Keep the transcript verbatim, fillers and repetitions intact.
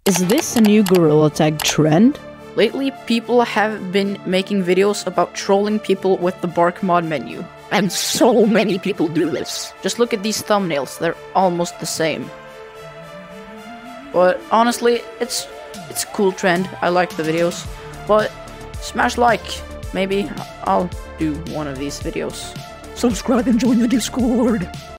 Is this a new Gorilla Tag trend? Lately, people have been making videos about trolling people with the Bark mod menu. And so many people do this. Just look at these thumbnails, they're almost the same. But honestly, it's it's a cool trend, I like the videos. But smash like, maybe I'll do one of these videos. Subscribe and join the Discord.